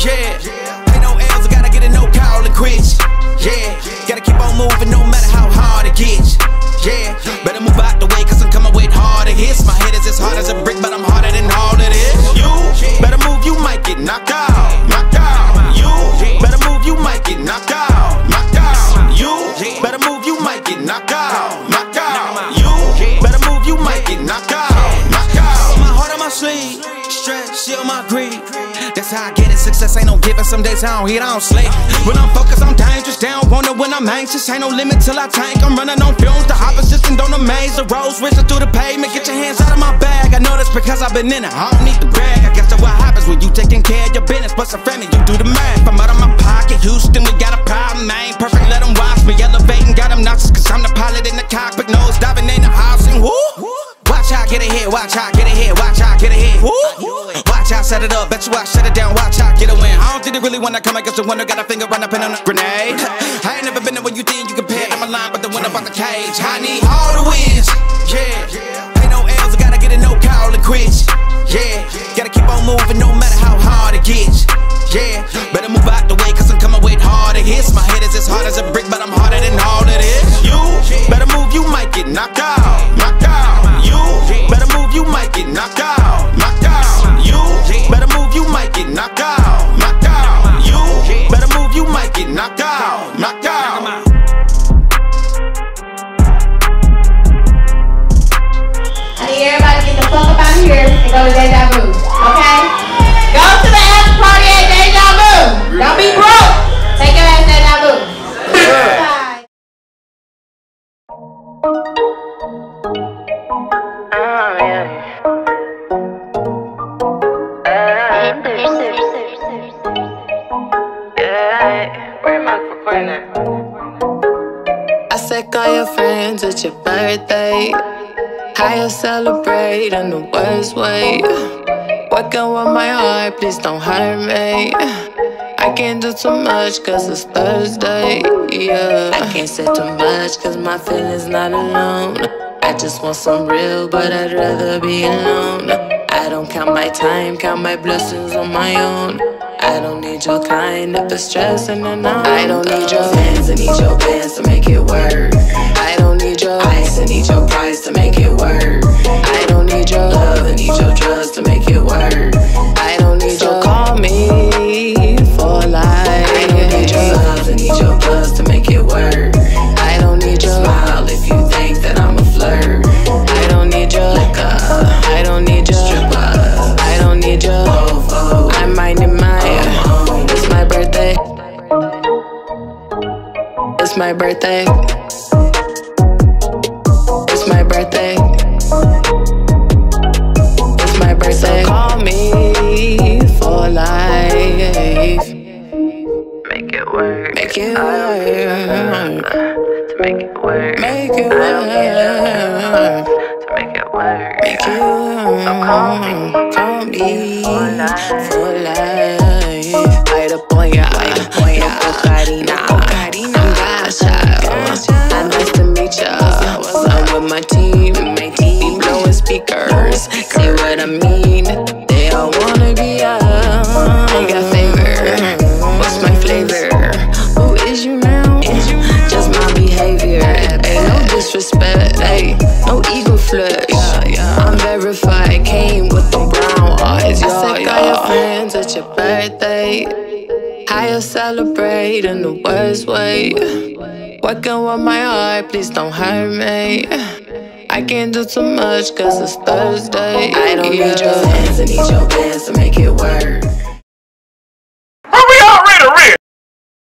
Yeah, ain't no L's, I gotta get it, no call and quits. Yeah, gotta keep on moving no matter how hard it gets. Yeah, better move out the way cause I'm coming with harder hits. My head is as hard as a brick, but I'm harder than all of this. You better move, you might get knocked out. Knocked out. You better move, you might get knocked out. Knocked out. You better move, you might get knocked out. Knocked out. You better move, you might get knocked out. Knocked out. My heart on my sleeve, stress, shield my greed. That's how I get it, success ain't no giving. Some days I don't eat, I don't sleep. When I'm focused, I'm dangerous. They don't wonder when I'm anxious. Ain't no limit till I tank. I'm running on fumes, the opposition don't amaze. The roads racing through the pavement. Get your hands out of my bag. I know that's because I've been in it. I don't need to brag. I guess that's what happens when you taking care of your business. Plus a family, you do the math. I'm out of my pocket, Houston, we got a problem. I ain't perfect, let them watch me elevating. Got them nauseous, cause I'm the pilot in the cockpit. Nose diving in the house and woo. Watch out, get ahead, watch out, get ahead, watch out, get ahead. Woo. Watch out, set it up, bet you I shut it down, watch out, get a win. I don't think they really wanna come against the winner, got a finger run up in on a grenade. I ain't never been there when you think you compare. I'm a line, but the winner about the cage. I need all the wins, yeah. Ain't no L's, I gotta get it, no call and quits. Yeah, gotta keep on moving no matter how hard it gets. Yeah, better move out the way cause I'm coming with harder hits. My head is as hard as a brick, but I'm harder than all of this. You better move, you might get knocked out. Knocked out. You better move, you might get knocked out. Knocked out. You better move, you might get knocked out. Knocked out. You better move, you might get knocked out. Knocked out. I need everybody to get the fuck up out of here and go to Deja Vu, okay? Go to the after party at Deja Vu. Don't be broke. Take your ass to Deja Vu. Bye. I said call your friends, it's your birthday. How you celebrate in the worst way? Working with my heart, please don't hurt me. I can't do too much cause it's Thursday, yeah. I can't say too much cause my feelings not alone. I just want some real, but I'd rather be alone. I don't count my time, count my blessings on my own. I don't need your kind if it's stressing and I don't need your fans, I need your bands to make it work. I don't need your ice, I need your price to make it work. I don't need your love, I need your drugs to make it work. I don't need your call me for life. I don't need your love, I need your buzz to make it work. I don't need your smile if you think that I'm a flirt. I don't need your liquor, I don't need your stripper. I don't need your fofo, I'm minding my it's my birthday. It's my birthday. It's my birthday. It's my birthday. So call me for life. Make it work. Make it work. To make it work. Make it work. To make it work. Make it work. So call me for life. Light up on ya, no Cocarina, I'm Gasha. Nice to meet ya. I'm with my team, be blowing speakers. See what I mean? They all wanna be ya. I got favor. What's my flavor? Who is you now? Just my behavior. Ain't no disrespect, ayy, no ego flex. I'm verified, came with the brown eyes. I said call your friends, it's your birthday. How you celebrate in the worst way? Working with my heart, please don't hurt me. I can't do too much cause it's Thursday. I don't need your fans, I need your bands to make it work.